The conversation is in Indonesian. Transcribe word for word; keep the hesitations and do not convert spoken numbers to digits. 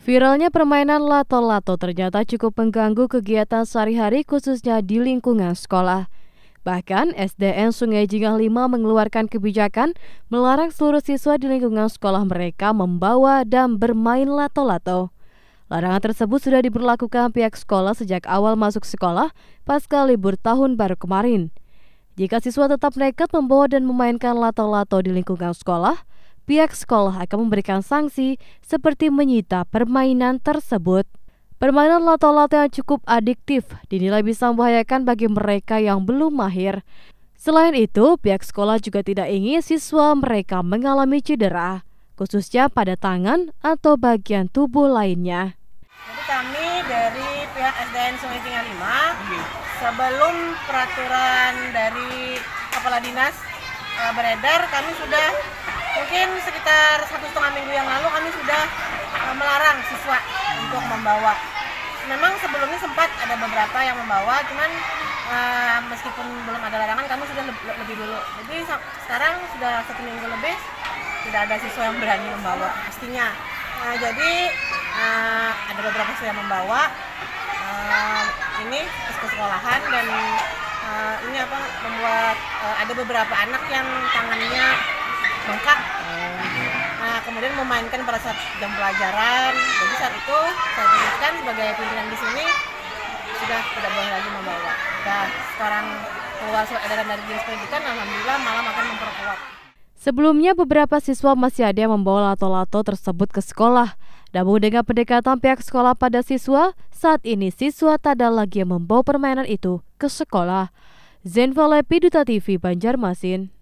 Viralnya permainan lato-lato ternyata cukup mengganggu kegiatan sehari-hari khususnya di lingkungan sekolah. Bahkan S D N Sungai Jingah lima mengeluarkan kebijakan melarang seluruh siswa di lingkungan sekolah mereka membawa dan bermain lato-lato. Larangan tersebut sudah diberlakukan pihak sekolah sejak awal masuk sekolah pasca libur tahun baru kemarin. Jika siswa tetap nekat membawa dan memainkan lato-lato di lingkungan sekolah, pihak sekolah akan memberikan sanksi seperti menyita permainan tersebut. Permainan lato-lato yang cukup adiktif dinilai bisa membahayakan bagi mereka yang belum mahir. Selain itu, pihak sekolah juga tidak ingin siswa mereka mengalami cedera, khususnya pada tangan atau bagian tubuh lainnya. Jadi kami dari pihak S D N Sungai Jingah lima, sebelum peraturan dari Kepala Dinas uh, beredar, kami sudah mungkin sekitar satu setengah minggu yang lalu kami sudah uh, melarang siswa untuk membawa. Memang sebelumnya sempat ada beberapa yang membawa, cuman uh, meskipun belum ada larangan kami sudah lebih, lebih dulu. Jadi sekarang sudah satu minggu lebih tidak ada siswa yang berani membawa pastinya. Uh, jadi uh, ada beberapa siswa yang membawa uh, ini ke sekolahan dan uh, ini apa membuat uh, ada beberapa anak yang tangannya bengkak. Nah, kemudian memainkan pada saat jam pelajaran. Jadi saat itu saya putuskan sebagai pimpinan di sini sudah tidak boleh lagi membawa. Dan sekarang keluar surat edaran dari Dinas Pendidikan, alhamdulillah malam akan memperkuat. Sebelumnya beberapa siswa masih ada yang membawa lato-lato tersebut ke sekolah. Namun dengan pendekatan pihak sekolah pada siswa, saat ini siswa tak ada lagi yang membawa permainan itu ke sekolah. Zenva Lepi, Duta T V, Banjarmasin.